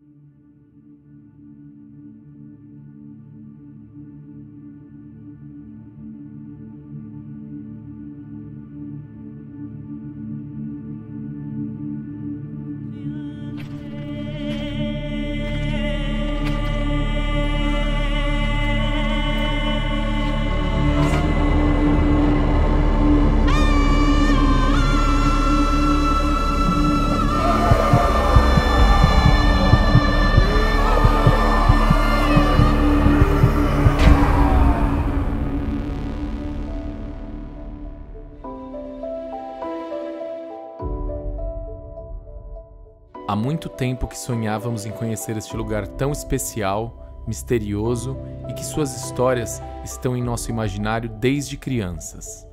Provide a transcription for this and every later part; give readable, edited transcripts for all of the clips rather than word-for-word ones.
Há muito tempo que sonhávamos em conhecer este lugar tão especial, misterioso e que suas histórias estão em nosso imaginário desde crianças.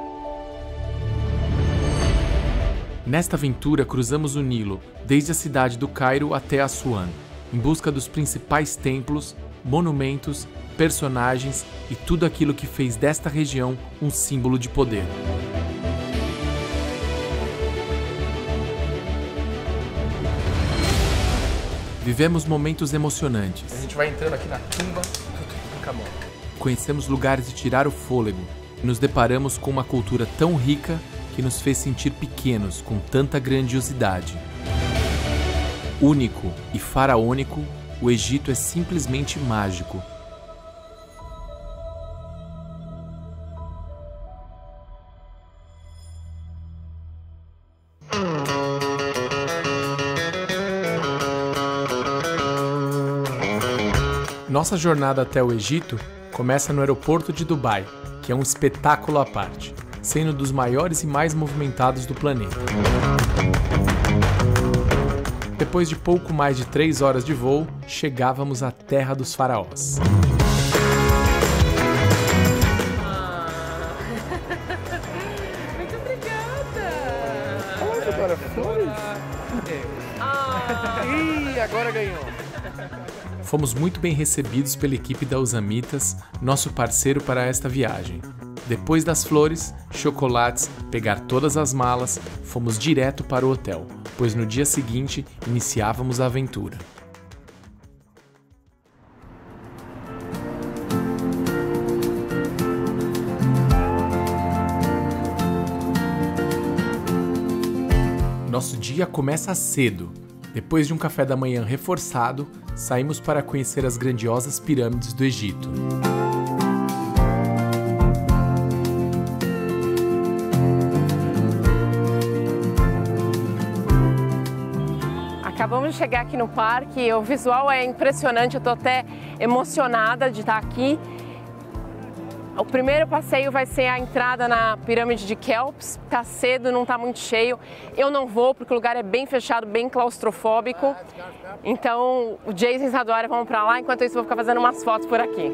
Nesta aventura cruzamos o Nilo, desde a cidade do Cairo até Assuã, em busca dos principais templos, monumentos, personagens e tudo aquilo que fez desta região um símbolo de poder. Vivemos momentos emocionantes. A gente vai entrando aqui na tumba do Camon. Conhecemos lugares de tirar o fôlego e nos deparamos com uma cultura tão rica que nos fez sentir pequenos com tanta grandiosidade. Único e faraônico, o Egito é simplesmente mágico. Nossa jornada até o Egito começa no aeroporto de Dubai, que é um espetáculo à parte, sendo um dos maiores e mais movimentados do planeta. Depois de pouco mais de 3 horas de voo, chegávamos à Terra dos Faraós. Muito obrigada! Olha agora, flores! Ih, agora ganhou! Fomos muito bem recebidos pela equipe da Usamitas, nosso parceiro para esta viagem. Depois das flores, chocolates, pegar todas as malas, fomos direto para o hotel, pois no dia seguinte iniciávamos a aventura. Nosso dia começa cedo. Depois de um café da manhã reforçado, saímos para conhecer as grandiosas pirâmides do Egito. Acabamos de chegar aqui no parque, o visual é impressionante, eu tô até emocionada de estar aqui. O primeiro passeio vai ser a entrada na pirâmide de Quéops. Tá cedo, não tá muito cheio. Eu não vou porque o lugar é bem fechado, bem claustrofóbico. Então o Jason e a Isadora vão para lá, enquanto isso eu vou ficar fazendo umas fotos por aqui.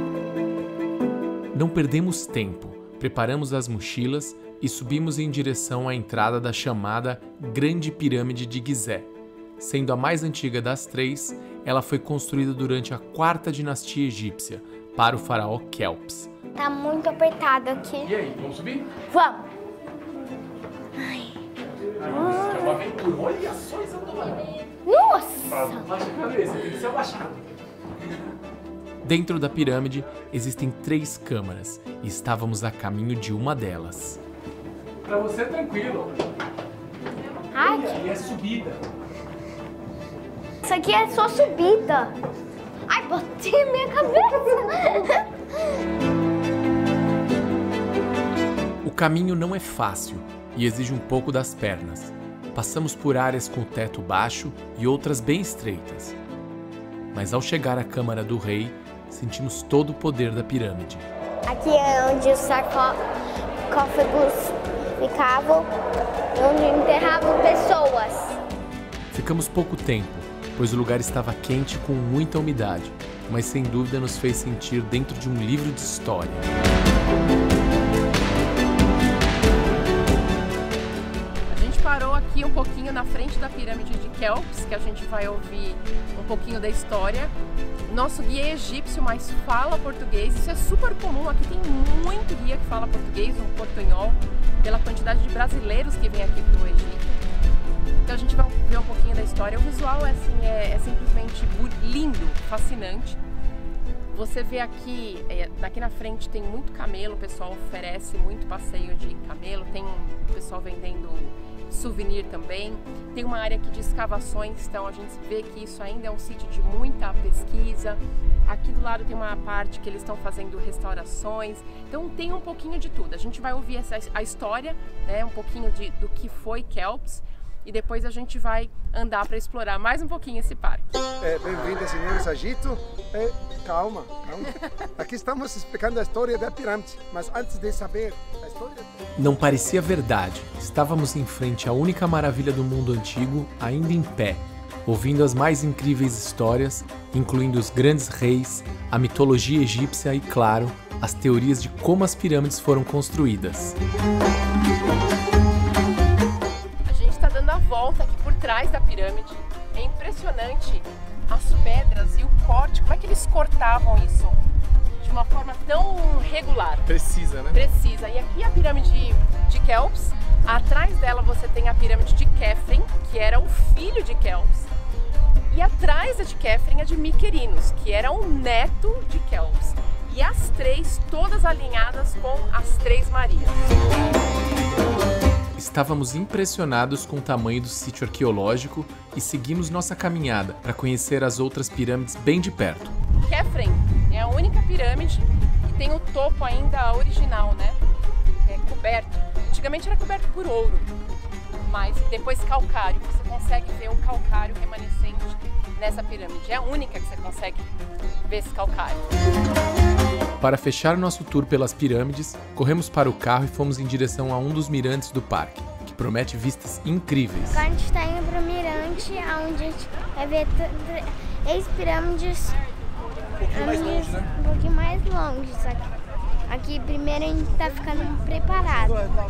Não perdemos tempo. Preparamos as mochilas e subimos em direção à entrada da chamada Grande Pirâmide de Gizé. Sendo a mais antiga das 3, ela foi construída durante a 4ª dinastia egípcia, para o faraó Quéops. Tá muito apertado aqui. E aí, vamos subir? Vamos! Ai, é uma aventura. Olha só, Isadora! Nossa! Baixa a cabeça, tem que ser abaixado. Dentro da pirâmide existem 3 câmaras e estávamos a caminho de uma delas. Pra você é tranquilo. Ai, E é subida. isso aqui é só subida. Ai, bati a minha cabeça. O caminho não é fácil e exige um pouco das pernas. Passamos por áreas com teto baixo e outras bem estreitas. Mas ao chegar à Câmara do Rei, sentimos todo o poder da pirâmide. Aqui é onde os sarcófagos ficavam, onde enterravam pessoas. Ficamos pouco tempo, pois o lugar estava quente com muita umidade, mas sem dúvida nos fez sentir dentro de um livro de história. A gente parou aqui um pouquinho na frente da pirâmide de Quéops, que a gente vai ouvir um pouquinho da história. Nosso guia é egípcio, mas fala português. Isso é super comum, aqui tem muito guia que fala português, um portunhol, pela quantidade de brasileiros que vêm aqui para o Egito. Então a gente vai ver um pouquinho da história. O visual é simplesmente lindo, fascinante. Você vê aqui, daqui na frente tem muito camelo, o pessoal oferece muito passeio de camelo, tem um pessoal vendendo souvenir também, tem uma área aqui de escavações, então a gente vê que isso ainda é um sítio de muita pesquisa. Aqui do lado tem uma parte que eles estão fazendo restaurações, então tem um pouquinho de tudo. A gente vai ouvir a história, né, um pouquinho do que foi Kelps, e depois a gente vai andar para explorar mais um pouquinho esse parque. Bem-vinda, senhores Agito. Calma, calma. Aqui estamos explicando a história da pirâmide, mas antes de saber a história... Não parecia verdade. Estávamos em frente à única maravilha do mundo antigo, ainda em pé, ouvindo as mais incríveis histórias, incluindo os grandes reis, a mitologia egípcia e, claro, as teorias de como as pirâmides foram construídas. A volta aqui por trás da pirâmide, é impressionante as pedras e o corte, como é que eles cortavam isso de uma forma tão regular. Precisa, né? Precisa. E aqui a pirâmide de Kelps, atrás dela você tem a pirâmide de Khephren, que era o filho de Kelps, e atrás da de Khephren é de Mykerinos, que era o neto de Kelps. E as três todas alinhadas com as Três Marias. Estávamos impressionados com o tamanho do sítio arqueológico e seguimos nossa caminhada para conhecer as outras pirâmides bem de perto. Khephren é a única pirâmide que tem o topo ainda original, né? É coberto. Antigamente era coberto por ouro, mas depois calcário. Você consegue ver o calcário remanescente nessa pirâmide. É a única que você consegue ver esse calcário. Para fechar nosso tour pelas pirâmides, corremos para o carro e fomos em direção a um dos mirantes do parque, que promete vistas incríveis. Agora a gente está indo para o mirante, onde a gente vai ver três pirâmides Um pouquinho mais longe, né? Um pouquinho mais longe, só que aqui primeiro a gente está ficando preparado.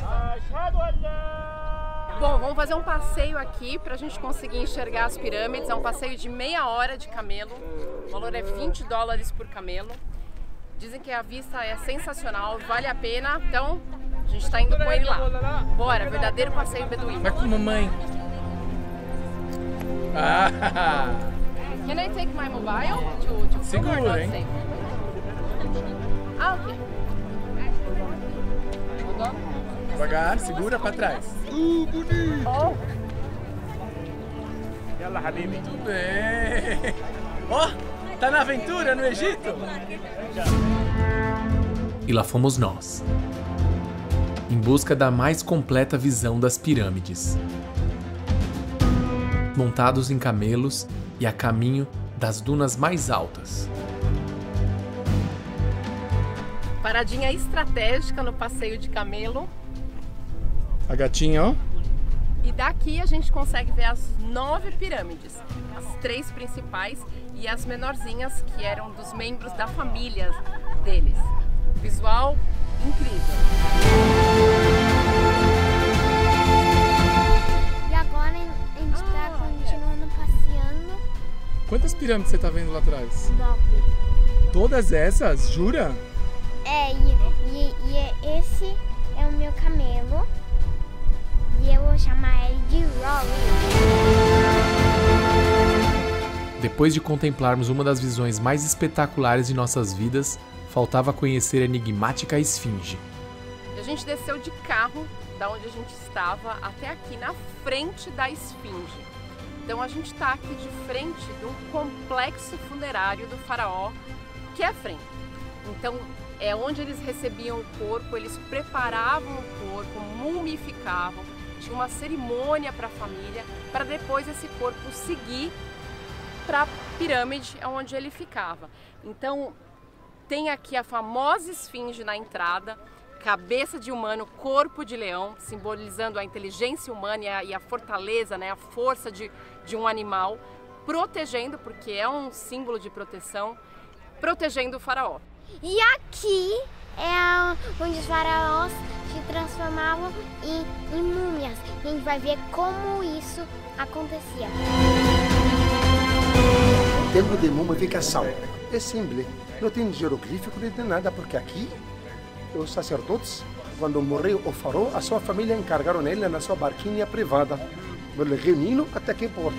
Bom, vamos fazer um passeio aqui para a gente conseguir enxergar as pirâmides. É um passeio de meia hora de camelo, o valor é $20 por camelo. Dizem que a vista é sensacional, vale a pena, então a gente está indo com ele lá. Bora, verdadeiro passeio beduíno. Vai com mamãe. Can I take my mobile to Segura, hein? Ah, ok. Devagar, segura pra trás. Oh. Muito bem. Ó, tá na aventura no Egito? E lá fomos nós, em busca da mais completa visão das pirâmides. Montados em camelos e a caminho das dunas mais altas. Paradinha estratégica no passeio de camelo. A gatinha, ó. E daqui a gente consegue ver as 9 pirâmides, as 3 principais e as menorzinhas que eram dos membros da família deles. Visual incrível. E agora a gente está continuando passeando. Quantas pirâmides você tá vendo lá atrás? 9. Todas essas? Jura? E esse é o meu camelo. E eu vou chamar ele de Rolly. Depois de contemplarmos uma das visões mais espetaculares de nossas vidas, faltava conhecer a enigmática Esfinge. A gente desceu de carro da onde a gente estava até aqui na frente da Esfinge. Então a gente está aqui de frente de um complexo funerário do faraó Khephren. Então é onde eles recebiam o corpo, eles preparavam o corpo, mumificavam, tinha uma cerimônia para a família, para depois esse corpo seguir para a pirâmide onde ele ficava. Então tem aqui a famosa esfinge na entrada, cabeça de humano, corpo de leão, simbolizando a inteligência humana e a fortaleza, né, a força de um animal, protegendo, porque é um símbolo de proteção, protegendo o faraó. E aqui é onde os faraós se transformavam em múmias. E a gente vai ver como isso acontecia. O tempo de mumificação é simples. Não tem jeroglífico nem nada, porque aqui os sacerdotes, quando morreu o faraó, a sua família encargaram ele na sua barquinha privada. voglio Rio Nilo até aqui em Porto.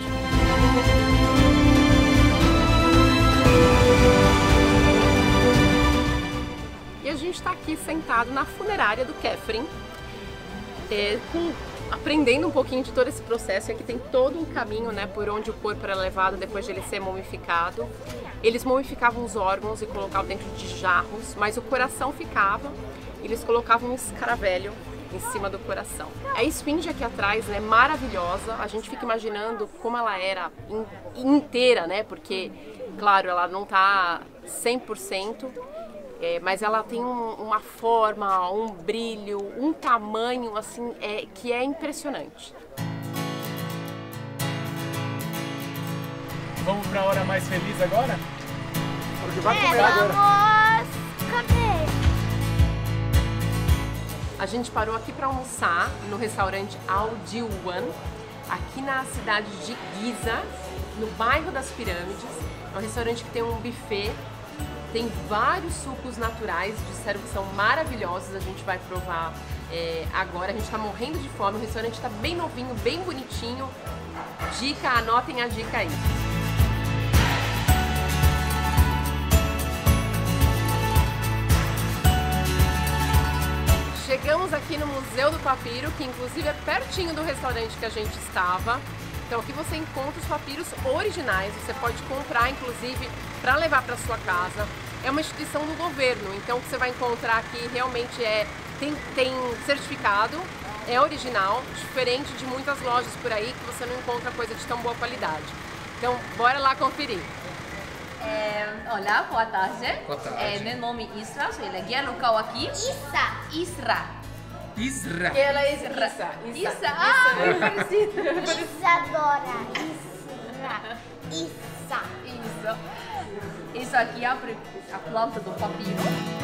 E a gente está aqui sentado na funerária do Khephren, aprendendo um pouquinho de todo esse processo. Aqui tem todo um caminho, né, por onde o corpo era levado depois de ele ser mumificado. Eles mumificavam os órgãos e colocavam dentro de jarros, mas o coração ficava. Eles colocavam um escaravelho em cima do coração. A esfinge aqui atrás, né, maravilhosa. A gente fica imaginando como ela era inteira, né, porque, claro, ela não tá 100%. Mas ela tem uma forma, um brilho, um tamanho assim que é impressionante. Vamos para a hora mais feliz agora? Porque vai comer agora. Vamos comer. A gente parou aqui para almoçar no restaurante Al Diwan, aqui na cidade de Giza, no bairro das Pirâmides. É um restaurante que tem um buffet. Tem vários sucos naturais, disseram que são maravilhosos, a gente vai provar agora. A gente tá morrendo de fome, o restaurante tá bem novinho, bem bonitinho. Dica, anotem a dica aí. Chegamos aqui no Museu do Papiro, que inclusive é pertinho do restaurante que a gente estava. Então aqui você encontra os papiros originais, você pode comprar inclusive para levar para sua casa. É uma instituição do governo, então o que você vai encontrar aqui realmente tem certificado, é original, diferente de muitas lojas por aí que você não encontra coisa de tão boa qualidade. Então bora lá conferir. Olá, boa tarde. Boa tarde. Meu nome é Isra, sou guia local aqui. Isra. Isra. Ela é Isra. Isa, muito parecido. Isadora. Isa. Isso. Isso aqui é a planta do papiro.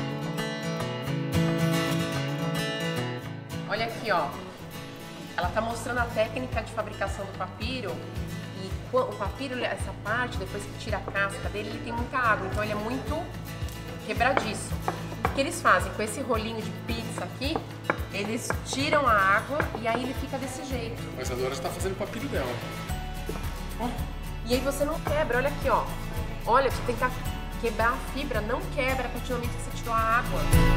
Olha aqui, ó. Ela tá mostrando a técnica de fabricação do papiro. E o papiro, essa parte, depois que tira a casca dele, ele tem muita água, então ele é muito quebradiço. O que eles fazem com esse rolinho de pizza aqui, eles tiram a água e aí ele fica desse jeito. Mas a Dora está fazendo o papiro dela. E aí você não quebra, olha aqui, ó. Olha, você tentar quebrar a fibra, não quebra a partir do momento que você tirou a água.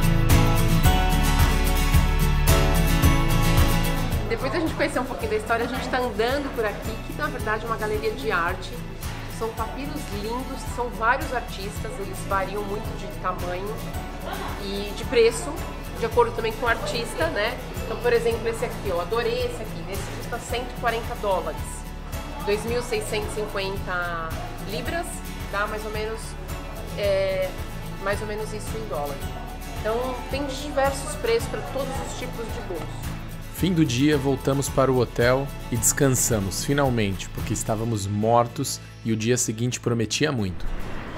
Depois da gente conhecer um pouquinho da história, a gente está andando por aqui, que na verdade é uma galeria de arte. São papiros lindos, são vários artistas, eles variam muito de tamanho e de preço, de acordo também com o artista, né? Então, por exemplo, esse aqui, eu adorei esse aqui, esse custa $140, 2.650 libras, dá mais ou menos isso em dólar. Então, tem diversos preços para todos os tipos de bolso. Fim do dia, voltamos para o hotel e descansamos finalmente, porque estávamos mortos e o dia seguinte prometia muito.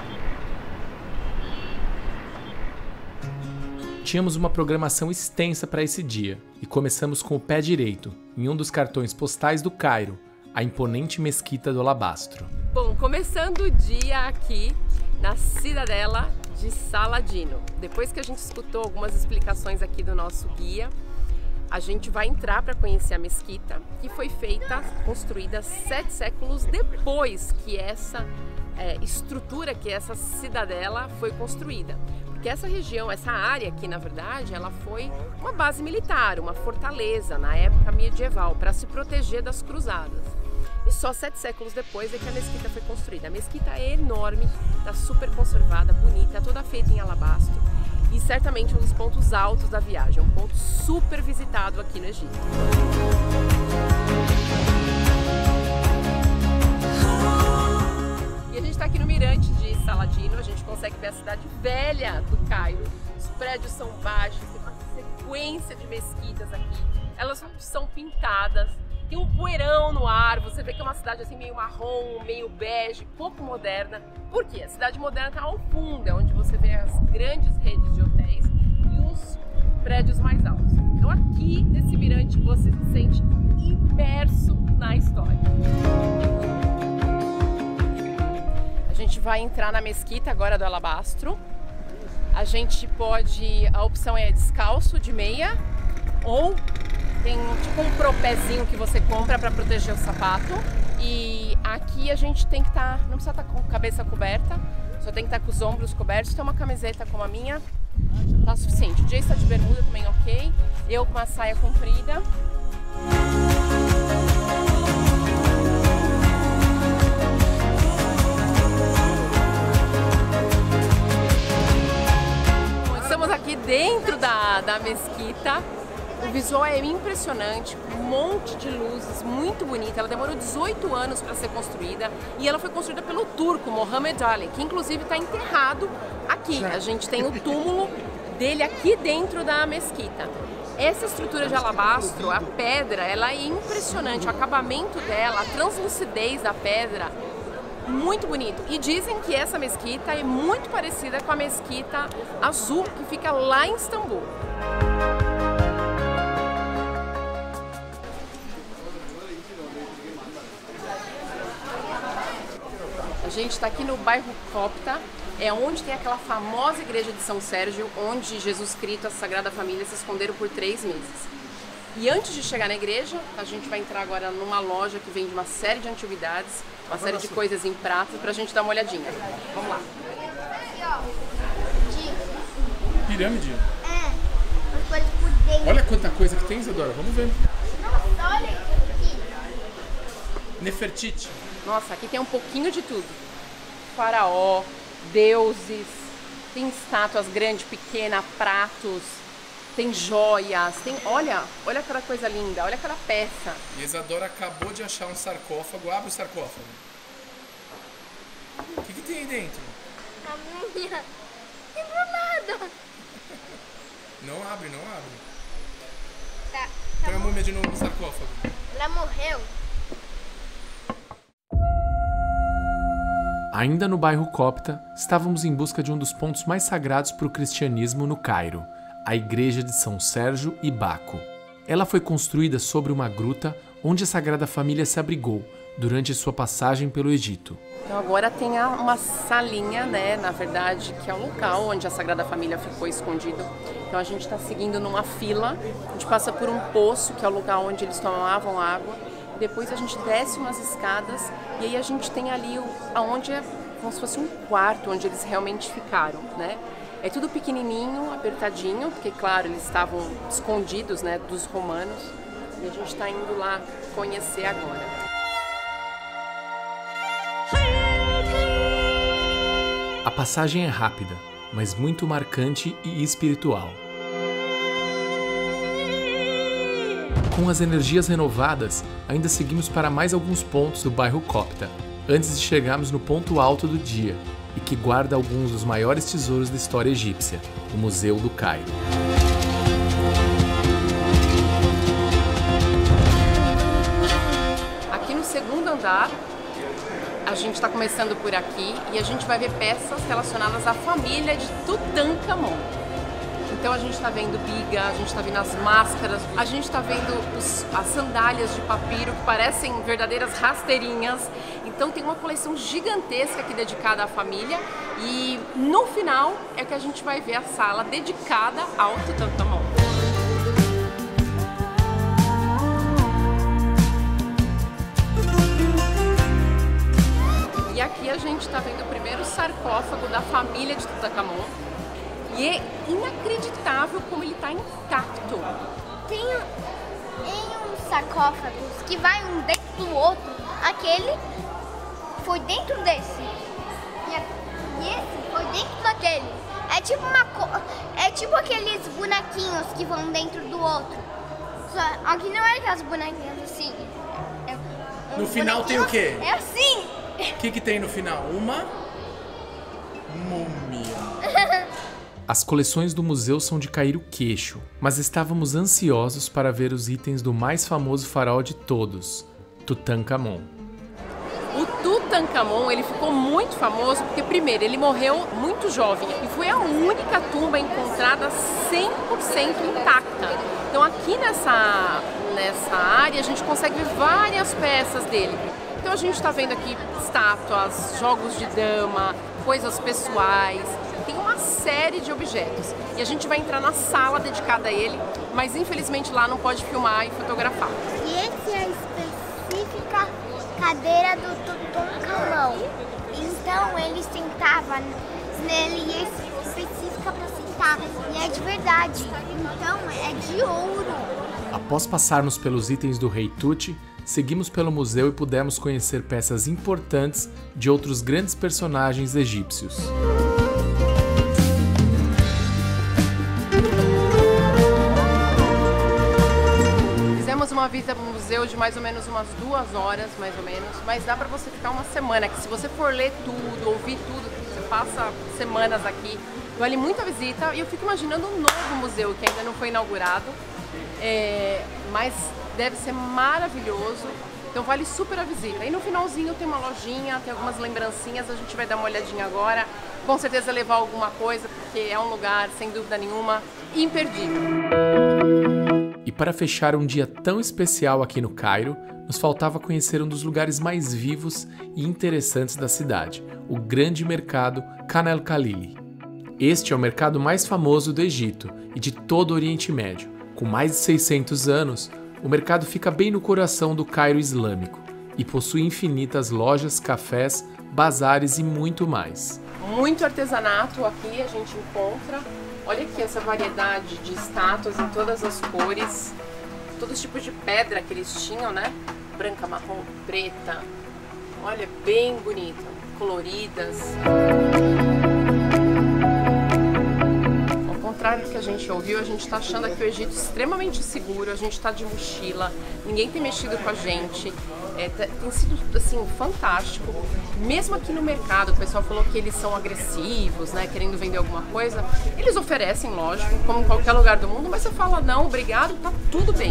Tínhamos uma programação extensa para esse dia e começamos com o pé direito, em um dos cartões postais do Cairo, a imponente Mesquita do Alabastro. Bom, começando o dia aqui na cidadela de Saladino. Depois que a gente escutou algumas explicações aqui do nosso guia, a gente vai entrar para conhecer a mesquita, que foi construída 7 séculos depois que essa estrutura, que essa cidadela foi construída. Porque essa região, essa área aqui, na verdade, ela foi uma base militar, uma fortaleza na época medieval, para se proteger das cruzadas. E só 7 séculos depois é que a mesquita foi construída. A mesquita é enorme, está super conservada, bonita, toda feita em alabastro. E certamente um dos pontos altos da viagem, um ponto super visitado aqui no Egito. E a gente está aqui no mirante de Saladino, a gente consegue ver a cidade velha do Cairo. Os prédios são baixos, tem uma sequência de mesquitas aqui. Elas são pintadas, tem um poeirão no ar, você vê que é uma cidade assim meio marrom, meio bege, pouco moderna. Por quê? A cidade moderna está ao fundo, é onde você vê as grandes redes de hotéis e os prédios mais altos. Então aqui, nesse mirante, você se sente imerso na história. A gente vai entrar na mesquita agora do Alabastro. A opção é descalço, de meia, ou Tem tipo um propézinho que você compra para proteger o sapato. E aqui a gente tem que estar, não precisa estar com a cabeça coberta, só tem que estar com os ombros cobertos. Tem uma camiseta como a minha, tá suficiente. O Jay está de bermuda também, ok. Eu com uma saia comprida. Estamos aqui dentro da mesquita. O visual é impressionante, um monte de luzes, muito bonita. Ela demorou 18 anos para ser construída e ela foi construída pelo turco Mohammed Ali, que inclusive está enterrado aqui. A gente tem o túmulo dele aqui dentro da mesquita. Essa estrutura de alabastro, a pedra, ela é impressionante. O acabamento dela, a translucidez da pedra, muito bonito. E dizem que essa mesquita é muito parecida com a mesquita azul que fica lá em Istambul. A gente está aqui no bairro Copta, é onde tem aquela famosa igreja de São Sérgio, onde Jesus Cristo e a Sagrada Família se esconderam por 3 meses. E antes de chegar na igreja, a gente vai entrar agora numa loja que vende uma série de antiguidades, uma série de coisas em prata, pra gente dar uma olhadinha. Vamos lá. Pirâmide? É, umas coisas por dentro. Olha quanta coisa que tem, Isadora. Vamos ver. Nossa, olha aqui. Nefertiti. Nossa, aqui tem um pouquinho de tudo. Faraó, deuses, tem estátuas grandes, pequenas, pratos, tem joias, tem... Olha aquela coisa linda, olha aquela peça. E Isadora acabou de achar um sarcófago. Abre o sarcófago. O que tem aí dentro? A múmia. Tem do lado. Não abre, não abre. Tá Põe a múmia de novo no sarcófago. Ela morreu. Ainda no bairro Copta, estávamos em busca de um dos pontos mais sagrados para o cristianismo no Cairo, a igreja de São Sérgio e Baco. Ela foi construída sobre uma gruta onde a Sagrada Família se abrigou durante sua passagem pelo Egito. Então agora tem uma salinha, né, na verdade, que é o local onde a Sagrada Família ficou escondida. Então a gente está seguindo numa fila, a gente passa por um poço, que é o lugar onde eles tomavam água. Depois a gente desce umas escadas e aí a gente tem ali aonde é como se fosse um quarto onde eles realmente ficaram, né? É tudo pequenininho, apertadinho, porque claro, eles estavam escondidos, né, dos romanos. E a gente está indo lá conhecer agora. A passagem é rápida, mas muito marcante e espiritual. Com as energias renovadas, ainda seguimos para mais alguns pontos do bairro Copta, antes de chegarmos no ponto alto do dia, e que guarda alguns dos maiores tesouros da história egípcia, o Museu do Cairo. Aqui no segundo andar, a gente está começando por aqui e a gente vai ver peças relacionadas à família de Tutankhamon. Então a gente está vendo biga, a gente está vendo as máscaras, a gente está vendo as sandálias de papiro que parecem verdadeiras rasteirinhas. Então tem uma coleção gigantesca aqui dedicada à família e no final é que a gente vai ver a sala dedicada ao Tutankhamon. E aqui a gente está vendo o primeiro sarcófago da família de Tutankhamon. E é inacreditável como ele está intacto. Tem uns sarcófagos que vai um dentro do outro. Aquele foi dentro desse. E esse foi dentro daquele. É tipo aqueles bonequinhos que vão dentro do outro. Só, aqui não é aquelas bonequinhas assim. No final tem o quê? É assim. O que tem no final? Uma múmia. As coleções do museu são de cair o queixo, mas estávamos ansiosos para ver os itens do mais famoso faraó de todos, Tutankhamon. O Tutankhamon, ele ficou muito famoso porque, primeiro, ele morreu muito jovem e foi a única tumba encontrada 100% intacta. Então aqui nessa área a gente consegue ver várias peças dele. Então a gente está vendo aqui estátuas, jogos de dama, coisas pessoais, tem uma série de objetos. E a gente vai entrar na sala dedicada a ele, mas infelizmente lá não pode filmar e fotografar. E essa é a específica cadeira do Tutancâmon. Então ele sentava nele e é específica para sentar. E é de verdade, então é de ouro. Após passarmos pelos itens do rei Tut, seguimos pelo museu e pudemos conhecer peças importantes de outros grandes personagens egípcios. Fizemos uma visita para o museu de mais ou menos umas 2 horas, mais ou menos, mas dá para você ficar uma semana, que se você for ler tudo, ouvir tudo, você passa semanas aqui, vale muito a visita. E eu fico imaginando um novo museu que ainda não foi inaugurado, mas deve ser maravilhoso, então vale super a visita. E no finalzinho tem uma lojinha, tem algumas lembrancinhas, a gente vai dar uma olhadinha agora, com certeza levar alguma coisa, porque é um lugar, sem dúvida nenhuma, imperdível. E para fechar um dia tão especial aqui no Cairo, nos faltava conhecer um dos lugares mais vivos e interessantes da cidade, o grande mercado Khan el-Khalili. Este é o mercado mais famoso do Egito e de todo o Oriente Médio. Com mais de 600 anos, o mercado fica bem no coração do Cairo islâmico e possui infinitas lojas, cafés, bazares e muito mais. Muito artesanato aqui a gente encontra. Olha aqui essa variedade de estátuas em todas as cores, todos os tipos de pedra que eles tinham, né? Branca, marrom, preta. Olha, bem bonita, coloridas. Ao contrário do que a gente ouviu, a gente está achando aqui o Egito extremamente seguro, a gente está de mochila, ninguém tem mexido com a gente. Tem sido assim fantástico. Mesmo aqui no mercado, o pessoal falou que eles são agressivos, né, querendo vender alguma coisa. Eles oferecem, lógico, como em qualquer lugar do mundo, mas você fala não, obrigado, tá tudo bem.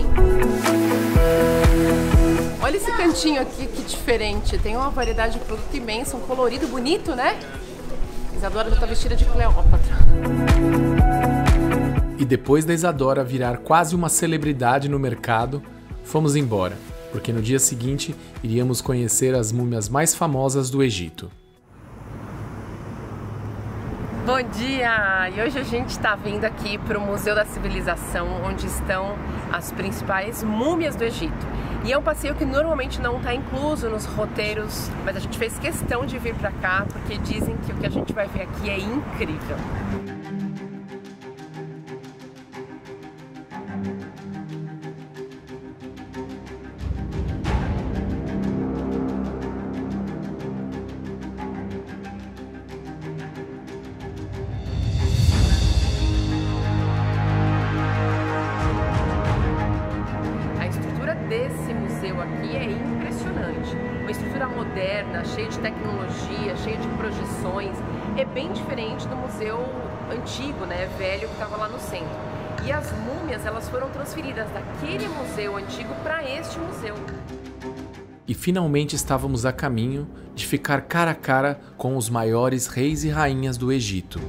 Olha esse cantinho aqui, que diferente. Tem uma variedade de produto imensa, um colorido bonito, né? Isadora já tá vestida de Cleópatra. E depois da Isadora virar quase uma celebridade no mercado, fomos embora, porque no dia seguinte iríamos conhecer as múmias mais famosas do Egito. Bom dia! E hoje a gente está vindo aqui para o Museu da Civilização, onde estão as principais múmias do Egito. E é um passeio que normalmente não está incluso nos roteiros, mas a gente fez questão de vir para cá, porque dizem que o que a gente vai ver aqui é incrível. Desse museu aqui é impressionante, uma estrutura moderna, cheia de tecnologia, cheia de projeções, é bem diferente do museu antigo, né, velho, que estava lá no centro. E as múmias, elas foram transferidas daquele museu antigo para este museu. E finalmente estávamos a caminho de ficar cara a cara com os maiores reis e rainhas do Egito.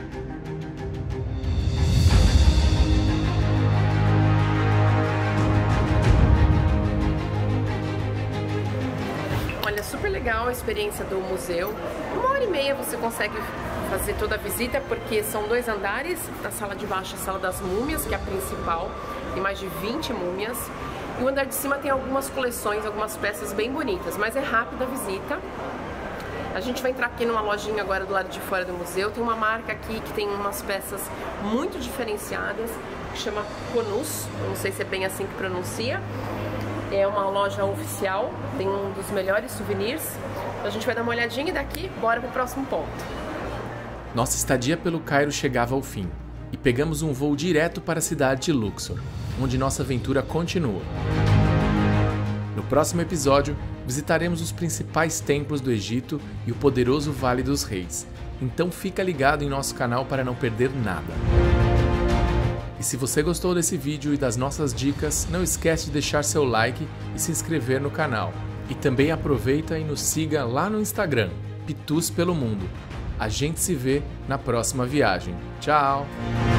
Olha, super legal a experiência do museu. 1h30 você consegue fazer toda a visita, porque são 2 andares. Na sala de baixo, a sala das múmias, que é a principal, tem mais de 20 múmias. E o andar de cima tem algumas coleções, algumas peças bem bonitas, mas é rápida a visita. A gente vai entrar aqui numa lojinha agora do lado de fora do museu. Tem uma marca aqui que tem umas peças muito diferenciadas, que chama Konus, eu não sei se é bem assim que pronuncia. É uma loja oficial, tem um dos melhores souvenirs. A gente vai dar uma olhadinha e daqui, bora pro próximo ponto. Nossa estadia pelo Cairo chegava ao fim e pegamos um voo direto para a cidade de Luxor, onde nossa aventura continua. No próximo episódio, visitaremos os principais templos do Egito e o poderoso Vale dos Reis. Então fica ligado em nosso canal para não perder nada. E se você gostou desse vídeo e das nossas dicas, não esquece de deixar seu like e se inscrever no canal. E também aproveita e nos siga lá no Instagram, Pitus pelo Mundo. A gente se vê na próxima viagem. Tchau!